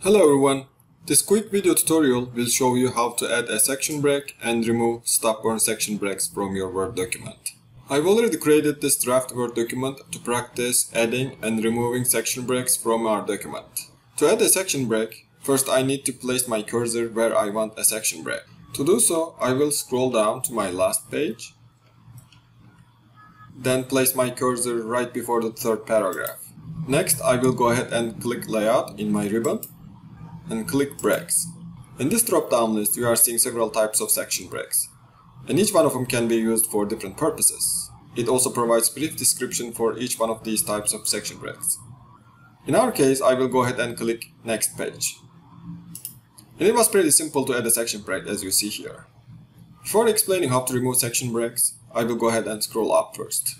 Hello everyone, this quick video tutorial will show you how to add a section break and remove stubborn section breaks from your Word document. I've already created this draft Word document to practice adding and removing section breaks from our document. To add a section break, first I need to place my cursor where I want a section break. To do so, I will scroll down to my last page, then place my cursor right before the third paragraph. Next, I will go ahead and click Layout in my ribbon and click Breaks. In this drop-down list, you are seeing several types of section breaks, and each one of them can be used for different purposes. It also provides brief description for each one of these types of section breaks. In our case, I will go ahead and click Next Page. And it was pretty simple to add a section break, as you see here. Before explaining how to remove section breaks, I will go ahead and scroll up first.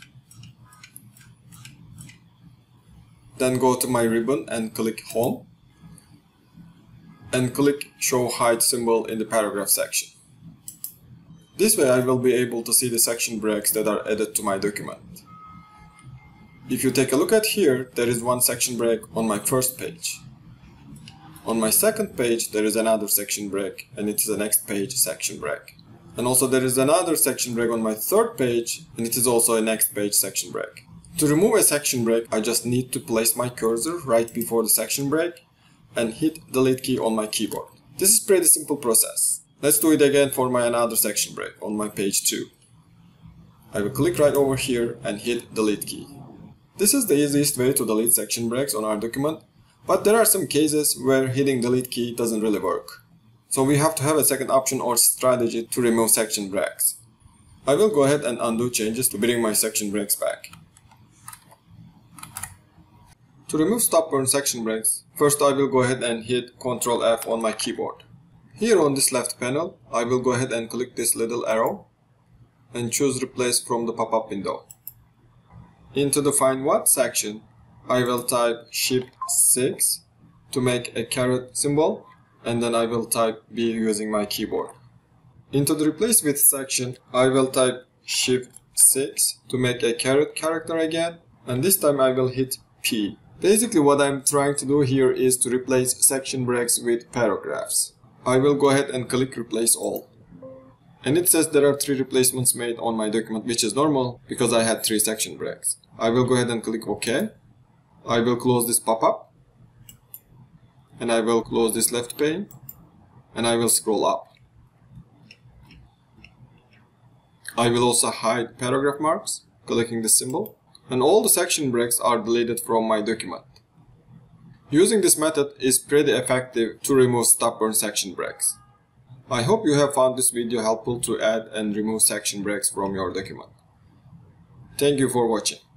Then go to my ribbon and click Home, and click Show Hide symbol in the paragraph section. This way I will be able to see the section breaks that are added to my document. If you take a look at here, there is one section break on my first page. On my second page there is another section break, and it is a next page section break. And also there is another section break on my third page, and it is also a next page section break. To remove a section break, I just need to place my cursor right before the section break and hit Delete key on my keyboard. This is a pretty simple process. Let's do it again for my another section break on my page 2. I will click right over here and hit Delete key. This is the easiest way to delete section breaks on our document, but there are some cases where hitting Delete key doesn't really work. So we have to have a second option or strategy to remove section breaks. I will go ahead and undo changes to bring my section breaks back. To remove stubborn section breaks, first I will go ahead and hit Ctrl F on my keyboard. Here on this left panel, I will go ahead and click this little arrow and choose Replace from the pop-up window. Into the Find What section, I will type Shift 6 to make a caret symbol, and then I will type B using my keyboard. Into the Replace With section, I will type Shift 6 to make a caret character again, and this time I will hit P. Basically what I'm trying to do here is to replace section breaks with paragraphs. I will go ahead and click Replace All. And it says there are 3 replacements made on my document, which is normal because I had 3 section breaks. I will go ahead and click OK. I will close this pop-up. And I will close this left pane. And I will scroll up. I will also hide paragraph marks, clicking this symbol. And all the section breaks are deleted from my document. Using this method is pretty effective to remove stubborn section breaks. I hope you have found this video helpful to add and remove section breaks from your document. Thank you for watching.